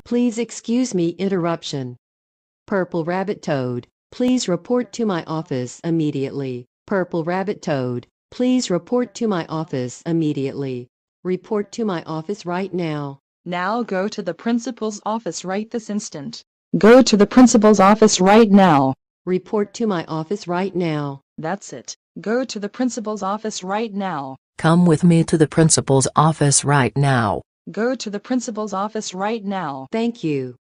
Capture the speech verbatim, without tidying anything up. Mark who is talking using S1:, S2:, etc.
S1: Please excuse me interruption. Purple Rabbit Toad, please report to my office immediately. Purple Rabbit Toad, please report to my office immediately. Report to my office right now.
S2: Now go to the principal's office right this instant. Go to the principal's office right now.
S1: Report to my office right now.
S2: That's it. Go to the principal's office right now.
S3: Come with me to the principal's office right now.
S2: Go to the principal's office right now.
S1: Thank you.